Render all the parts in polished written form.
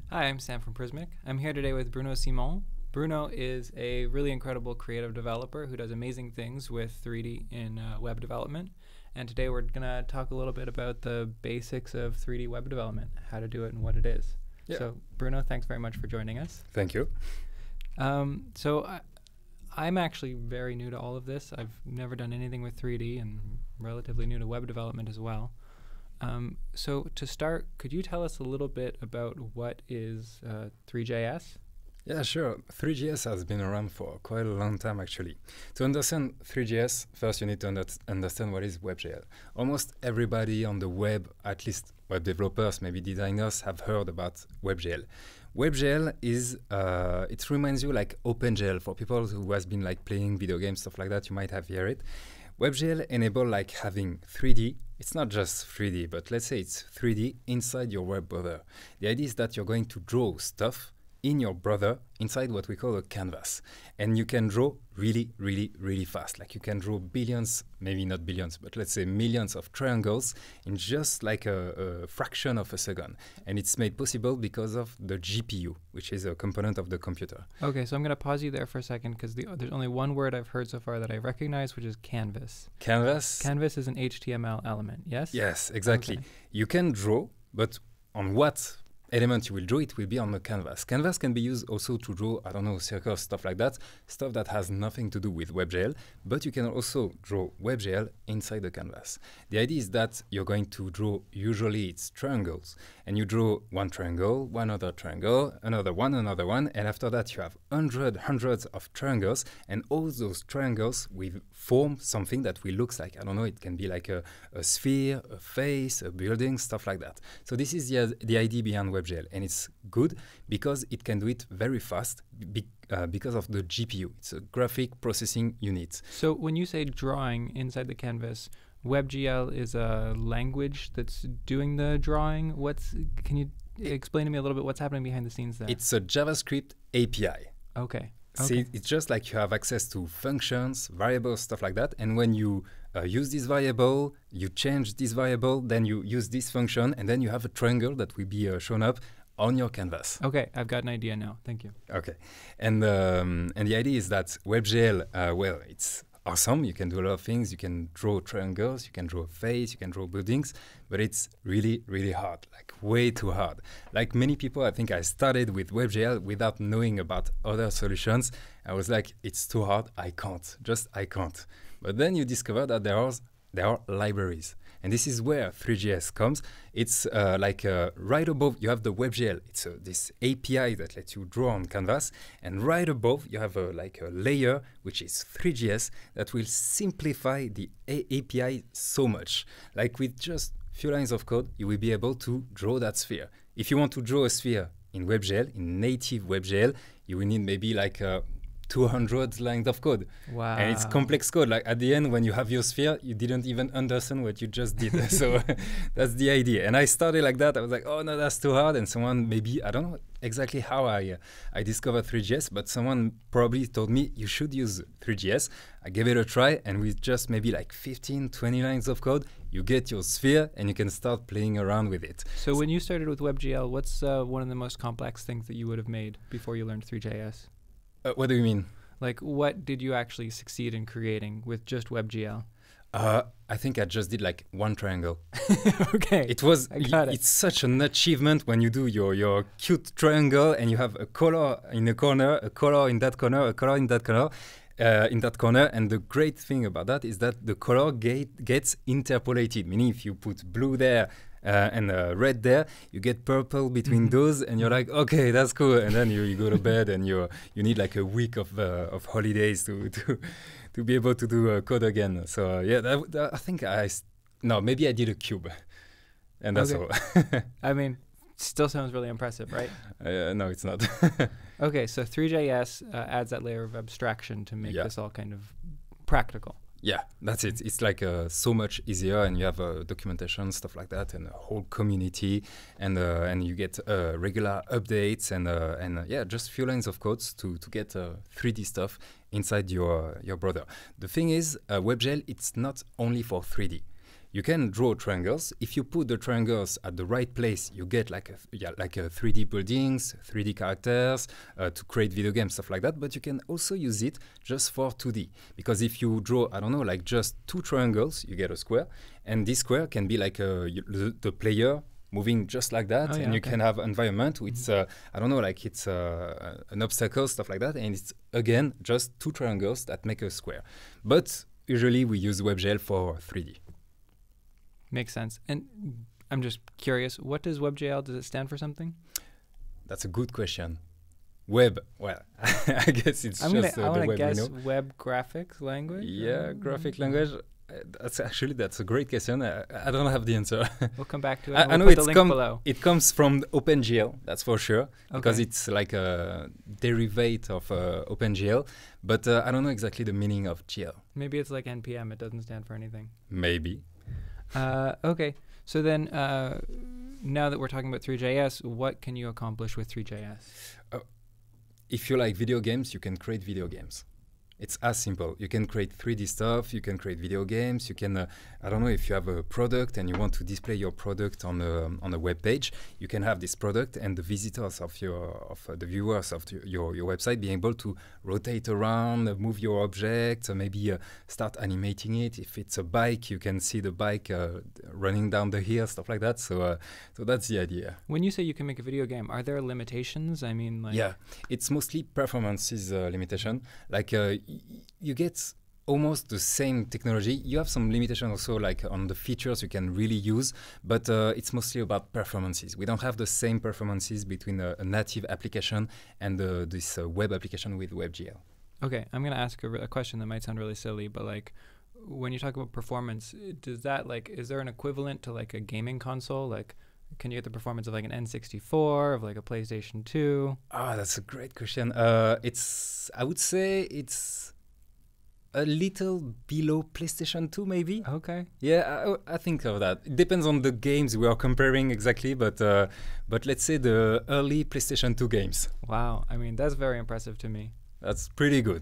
Hi, I'm Sam from Prismic. I'm here today with Bruno Simon. Bruno is a really incredible creative developer who does amazing things with 3D in web development. And today we're going to talk a little bit about the basics of 3D web development, how to do it and what it is. Yeah. So Bruno, thanks very much for joining us. Thank you. I'm actually very new to all of this. I've never done anything with 3D and relatively new to web development as well. So to start, could you tell us a little bit about what is Three.js? Yeah, sure. Three.js has been around for quite a long time, actually. To understand Three.js, first you need to understand what is WebGL. Almost everybody on the web, at least web developers, maybe designers, have heard about WebGL. WebGL is, it reminds you like OpenGL. For people who has been like playing video games, stuff like that, you might have heard it. WebGL enable like having 3D. It's not just 3D, but let's say it's 3D inside your web browser. The idea is that you're going to draw stuff in your browser inside what we call a canvas. And you can draw really, really, really fast. Like you can draw billions, maybe not billions, but let's say millions of triangles in just like a fraction of a second. And it's made possible because of the GPU, which is a component of the computer. Okay, so I'm going to pause you there for a second because there's only one word I've heard so far that I recognize, which is canvas. Canvas? Canvas is an HTML element, yes? Yes, exactly. Okay. You can draw, but on what element you will draw, it will be on the canvas. Canvas can be used also to draw, I don't know, circles, stuff like that, stuff that has nothing to do with WebGL, but you can also draw WebGL inside the canvas. The idea is that you're going to draw, usually it's triangles, and you draw one triangle, one other triangle, another one, and after that you have hundreds of triangles, and all those triangles will form something that will look like, I don't know, it can be like a sphere, a face, a building, stuff like that. So this is the idea behind WebGL, and it's good because it can do it very fast because of the GPU. It's a graphic processing unit. So when you say drawing inside the canvas, WebGL is a language that's doing the drawing. Can you explain to me a little bit what's happening behind the scenes there? It's a JavaScript API. Okay. See, it's just like you have access to functions, variables, stuff like that. And when you use this variable, you change this variable, then you use this function, and then you have a triangle that will be shown up on your canvas. Okay, I've got an idea now. Thank you. Okay, and the idea is that WebGL, well, it's awesome. You can do a lot of things. You can draw triangles, you can draw a face, you can draw buildings, but it's really, really hard, like way too hard. Like many people, I think I started with WebGL without knowing about other solutions. I was like, it's too hard, I can't. But then you discover that there are libraries. And this is where Three.js comes. It's right above, you have the WebGL. It's this API that lets you draw on canvas. And right above, you have a layer, which is Three.js, that will simplify the API so much. Like with just few lines of code, you will be able to draw that sphere. If you want to draw a sphere in WebGL, in native WebGL, you will need maybe 200 lines of code. Wow. And it's complex code. Like at the end, when you have your sphere, you didn't even understand what you just did. So that's the idea. And I started like that. I was like, oh no, that's too hard. And someone maybe, I don't know exactly how I discovered Three.js, but someone probably told me you should use Three.js. I gave it a try, and with just maybe 15, 20 lines of code, you get your sphere and you can start playing around with it. So when you started with WebGL, what's one of the most complex things that you would have made before you learned Three.js? What do you mean? Like, what did you actually succeed in creating with just WebGL? I think I just did one triangle. Okay. It's such an achievement when you do your cute triangle and you have a color in a corner, a color in that corner, a color in that corner. And the great thing about that is that the color gets interpolated, meaning if you put blue there and red there, you get purple between those, and you're like, okay, that's cool. And then you go to bed, and you need a week of holidays to be able to do code again. So I think maybe I did a cube, and that's all. I mean, still sounds really impressive, right? No, it's not. Okay, so Three.js adds that layer of abstraction to make this all kind of practical. Yeah, that's it. It's so much easier, and you have documentation, stuff like that, and a whole community, and you get regular updates, and just few lines of codes to get 3D stuff inside your browser. The thing is, WebGL, it's not only for 3D. you can draw triangles. If you put the triangles at the right place, you get like a 3D buildings, 3D characters to create video games, stuff like that. But you can also use it just for 2D, because if you draw, I don't know, like just 2 triangles, you get a square, and this square can be like the player moving just like that, and you can have environment with I don't know, like it's an obstacle, stuff like that, and it's again just 2 triangles that make a square. But usually we use WebGL for 3D. Makes sense. And I'm just curious, what does WebGL, does it stand for something? That's a good question. Web, well, I guess it's the web. I want to guess we know. Web graphics language? Yeah, graphic language. That's a great question. I don't have the answer. We'll come back to it. I know it comes from OpenGL, that's for sure, because it's like a derivative of OpenGL, but I don't know exactly the meaning of GL. Maybe it's like NPM, it doesn't stand for anything. Maybe. Okay, so then now that we're talking about Three.js, what can you accomplish with Three.js? If you like video games, you can create video games. It's as simple. You can create 3D stuff, you can create video games, you can, I don't know, if you have a product and you want to display your product on a web page, you can have this product and the visitors of the viewers of your website being able to rotate around, move your object, maybe start animating it. If it's a bike, you can see the bike running down the hill, stuff like that. So that's the idea. When you say you can make a video game, are there limitations? I mean, like... Yeah, it's mostly performances limitation. Like you get almost the same technology. You have some limitation also like on the features you can really use, but it's mostly about performances. We don't have the same performances between a native application and this web application with WebGL. Okay, I'm going to ask a question that might sound really silly, but like when you talk about performance, does that like, is there an equivalent to like a gaming console? Like, can you get the performance of like an N64, of like a PlayStation 2? Ah, that's a great question. I would say it's a little below PlayStation 2, maybe. Okay. Yeah, I think of that. It depends on the games we are comparing exactly, but let's say the early PlayStation 2 games. Wow, I mean, that's very impressive to me. That's pretty good.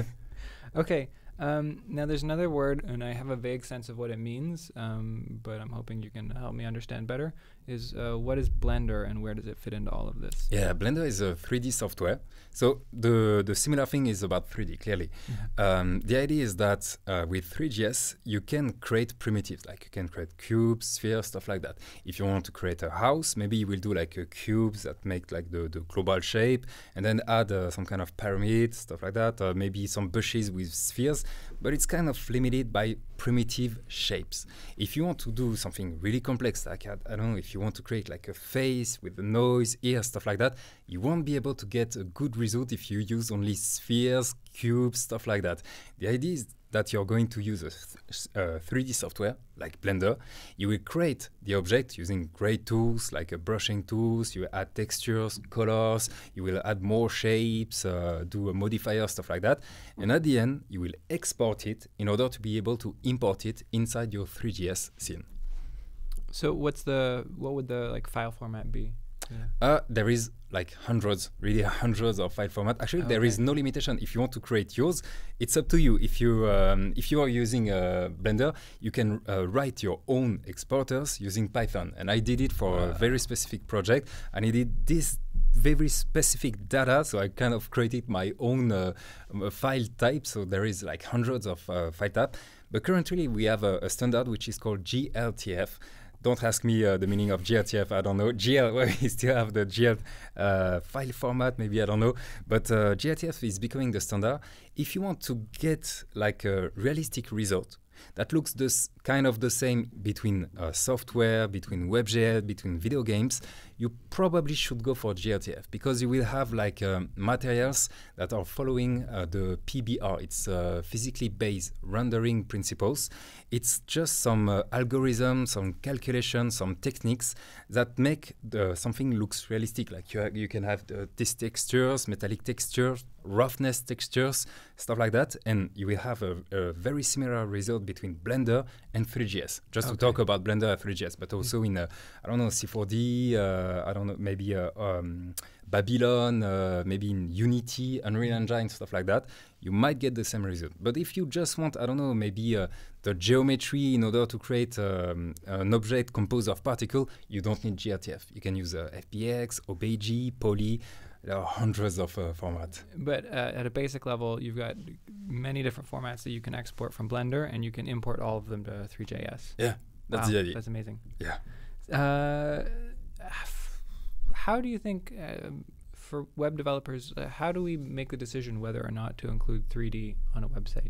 Okay. Now there's another word, and I have a vague sense of what it means, but I'm hoping you can help me understand better, is what is Blender and where does it fit into all of this? Yeah, Blender is a 3D software. So the similar thing is about 3D, clearly. The idea is that with Three.js, you can create primitives, like you can create cubes, spheres, stuff like that. If you want to create a house, maybe you will do like a cubes that make like the global shape, and then add some kind of pyramid, stuff like that, maybe some bushes with spheres, but it's kind of limited by primitive shapes. If you want to do something really complex, like I don't know, if you want to create like a face with the nose, ears, stuff like that, you won't be able to get a good result if you use only spheres, cubes, stuff like that. The idea is that you're going to use a 3D software like Blender. You will create the object using great tools like brushing tools. You add textures, colors. You will add more shapes, do a modifier, stuff like that. And at the end, you will export it in order to be able to import it inside your Three.js scene. So what would the like file format be? Yeah. There is like hundreds of file format. Actually, there is no limitation. If you want to create yours, it's up to you. If you are using Blender, you can write your own exporters using Python. And I did it for a very specific project. I needed this very specific data, so I kind of created my own file type. So there is like hundreds of file types. But currently, we have a standard which is called GLTF. Don't ask me the meaning of GLTF, I don't know. GL, well, we still have the GL file format, maybe, I don't know. But GLTF is becoming the standard. If you want to get like a realistic result that looks kind of the same between software, between WebGL, between video games, you probably should go for GLTF because you will have like materials that are following the PBR. It's physically based rendering principles. It's just some algorithms, some calculations, some techniques that make something looks realistic. Like you can have these textures, metallic textures, roughness textures, stuff like that, and you will have a very similar result between Blender and Three.js. Just to talk about Blender and Three.js, but also in I don't know, C4D, I don't know, maybe Babylon, maybe in Unity, Unreal Engine, stuff like that, you might get the same result. But if you just want, I don't know, maybe the geometry in order to create an object composed of particle, you don't need GRTF. You can use FBX, OBJ, Poly. There are hundreds of formats. But at a basic level, you've got many different formats that you can export from Blender, and you can import all of them to Three.js. Yeah, that's the idea. That's amazing. Yeah. How do you think, for web developers, how do we make the decision whether or not to include 3D on a website?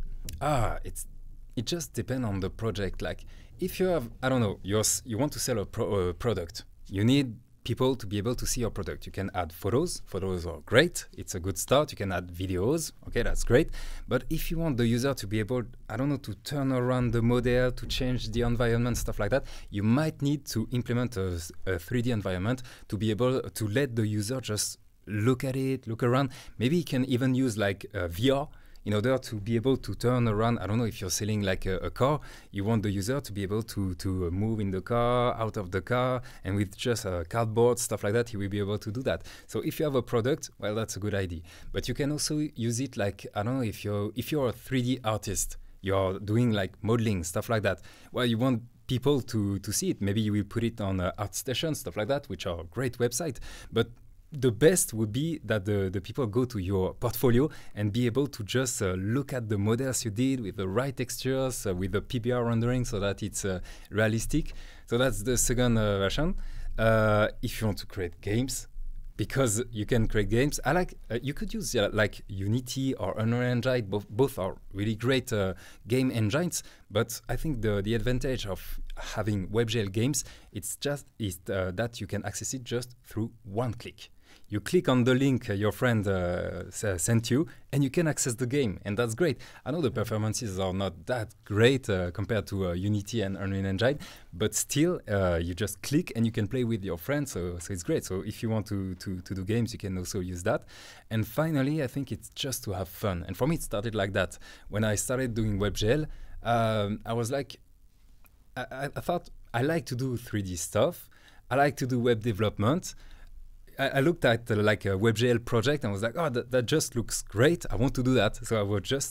It just depends on the project. Like, if you have, I don't know, you want to sell a product, you need people to be able to see your product. You can add photos. Photos are great. It's a good start. You can add videos. Okay, that's great. But if you want the user to be able, I don't know, to turn around the model, to change the environment, stuff like that, you might need to implement a 3D environment to be able to let the user just look at it, look around. Maybe you can even use like VR in order to be able to turn around. I don't know, if you're selling like a car, you want the user to be able to move in the car, out of the car, and with just cardboard, stuff like that, he will be able to do that. So if you have a product, well, that's a good idea. But you can also use it like, I don't know, if you're a 3D artist, you're doing like modeling, stuff like that. Well, you want people to see it. Maybe you will put it on ArtStation, stuff like that, which are great websites. But the best would be that the people go to your portfolio and be able to just look at the models you did with the right textures, with the PBR rendering, so that it's realistic. So that's the second version. If you want to create games, because you can create games, I like you could use like Unity or Unreal Engine. Both are really great game engines. But I think the advantage of having WebGL games, it's just that you can access it just through one click. You click on the link your friend sent you, and you can access the game, and that's great. I know the performances are not that great compared to Unity and Unreal Engine, but still, you just click and you can play with your friends, so it's great. So if you want to do games, you can also use that. And finally, I think it's just to have fun. And for me, it started like that. When I started doing WebGL, I was like, I thought I like to do 3D stuff. I like to do web development. I looked at like a WebGL project and was like, oh, that just looks great. I want to do that. So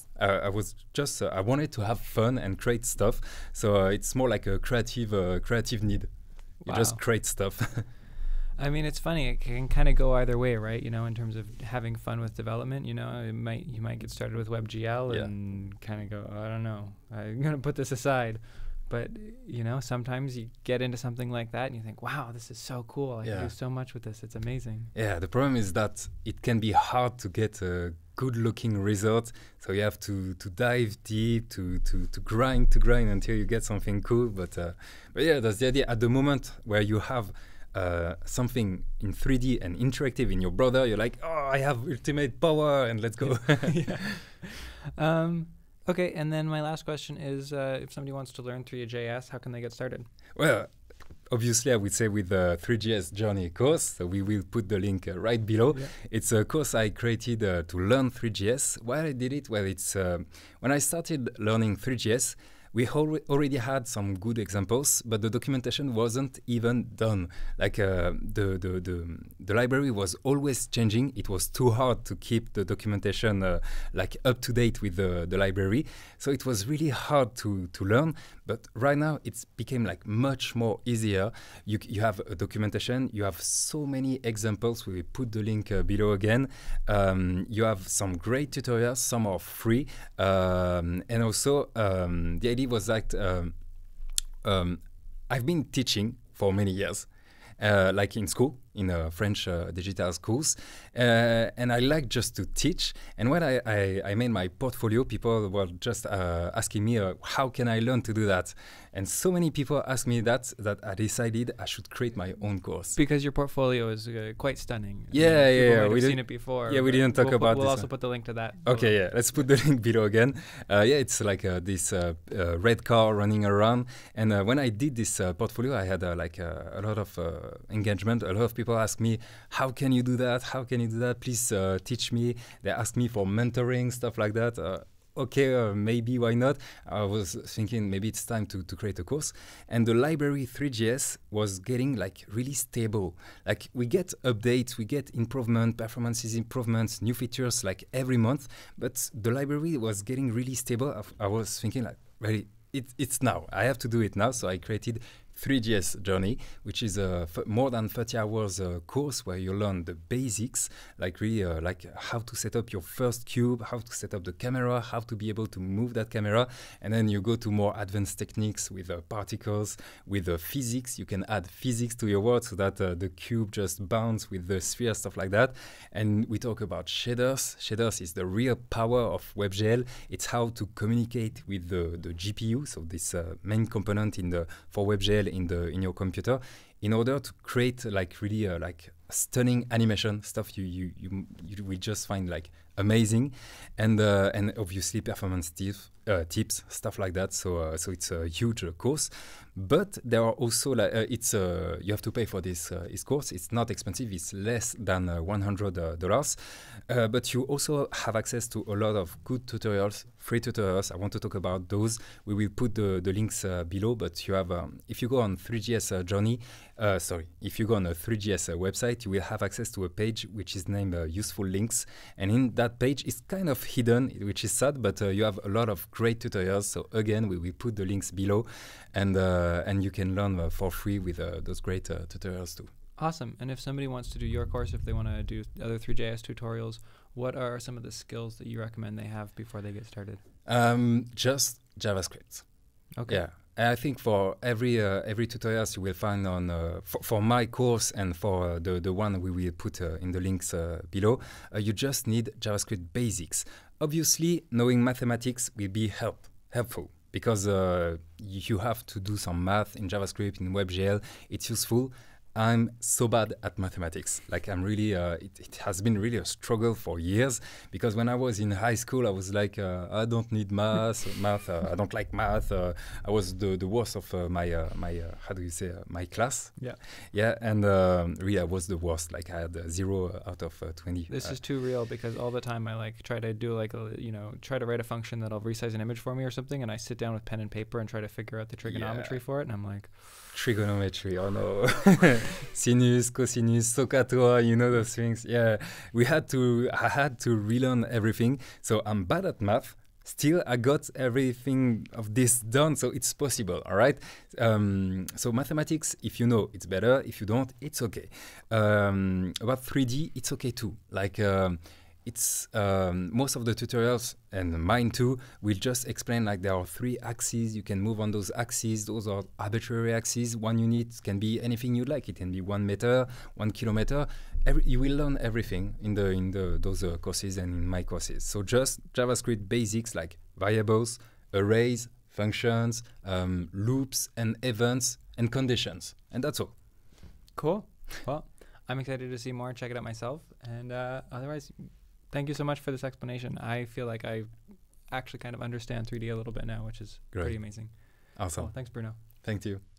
I wanted to have fun and create stuff. So it's more like a creative need. You just create stuff. I mean, it's funny. It can kind of go either way, right? You know, in terms of having fun with development. You know, you might get started with WebGL and kind of go, I don't know, I'm gonna put this aside. But, you know, sometimes you get into something like that and you think, wow, this is so cool. I can do so much with this. It's amazing. Yeah, the problem is that it can be hard to get a good-looking result. So you have to dive deep, to grind until you get something cool. But yeah, that's the idea. At the moment where you have something in 3D and interactive in your browser, you're like, oh, I have ultimate power and let's go. Okay, and then my last question is, if somebody wants to learn Three.js, how can they get started? Well, obviously, I would say with the Three.js Journey course, so we will put the link right below. Yeah. It's a course I created to learn Three.js. Why I did it? Well, it's when I started learning Three.js, we already had some good examples, but the documentation wasn't even done. Like the library was always changing. It was too hard to keep the documentation like up to date with the library. So it was really hard to learn. But right now it's became like much more easier. You have a documentation. You have so many examples. We will put the link below again. You have some great tutorials. Some are free, and also the idea was that I've been teaching for many years, like in school, in French digital schools, and I like just to teach. And when I made my portfolio, people were just asking me, how can I learn to do that? And so many people asked me that I decided I should create my own course. Because your portfolio is quite stunning. Yeah. We've seen it before. Yeah, we didn't talk about this. We'll also put the link to that. Okay, yeah, let's put the link below again. Yeah, it's like this red car running around. And when I did this portfolio, I had like a lot of engagement. A lot of people ask me, how can you do that? How can you do that? Please teach me. They ask me for mentoring, stuff like that. okay, maybe why not? I was thinking maybe it's time to create a course. And the library Three.js was getting like really stable. Like we get updates, we get improvement, performances improvements, new features like every month. But the library was getting really stable. I was thinking like, really, it's now. I have to do it now. So I created Three.js Journey, which is a more than 30 hours course where you learn the basics, like really like how to set up your first cube, how to set up the camera, how to be able to move that camera. And then you go to more advanced techniques with particles, with physics. You can add physics to your world so that the cube just bounces with the sphere, stuff like that. And we talk about shaders. Shaders is the real power of WebGL. It's how to communicate with the GPU, so this main component for WebGL in your computer, in order to create like really like stunning animation stuff you will just find like amazing, and obviously performance tips, stuff like that. So it's a huge course, but there are also like you have to pay for this course. It's not expensive. It's less than $100, but you also have access to a lot of good tutorials, free tutorials. I want to talk about those. We will put the links below, but you have if you go on Three.js Journey, if you go on a Three.js website, you will have access to a page which is named Useful Links, and in that page is kind of hidden, which is sad, but you have a lot of great tutorials. So again, we will put the links below, and you can learn for free with those great tutorials too. Awesome. And if somebody wants to do your course, if they want to do other Three.js tutorials, what are some of the skills that you recommend they have before they get started? Just JavaScript. Okay. Yeah. I think for every tutorials you will find on for my course and for the one we will put in the links below, you just need JavaScript basics. Obviously, knowing mathematics will be helpful because you have to do some math in JavaScript, in WebGL. It's useful. I'm so bad at mathematics. Like I'm really, it has been really a struggle for years, because when I was in high school, I was like, I don't need math. I don't like math. I was the worst of my how do you say, my class. Yeah. Yeah, and really I was the worst. Like I had 0 out of 20. This is too real, because all the time I like try to do like try to write a function that'll resize an image for me or something, and I sit down with pen and paper and try to figure out the trigonometry for it, and I'm like, trigonometry, oh no. Sinus, cosinus, SOHCAHTOA, you know those things. Yeah, I had to relearn everything. So I'm bad at math. Still, I got everything of this done, so it's possible, all right? So mathematics, if you know, it's better. If you don't, it's okay. About 3D, it's okay too. Like, it's most of the tutorials, and mine too, will just explain like there are 3 axes. You can move on those axes. Those are arbitrary axes. One unit can be anything you like. It can be 1 meter, 1 kilometer. You will learn everything in those courses and in my courses. So just JavaScript basics like variables, arrays, functions, loops, and events and conditions, and that's all. Cool. Well, I'm excited to see more and check it out myself. And otherwise, thank you so much for this explanation. I feel like I actually kind of understand 3D a little bit now, which is pretty amazing. Awesome. Cool. Thanks, Bruno. Thank you.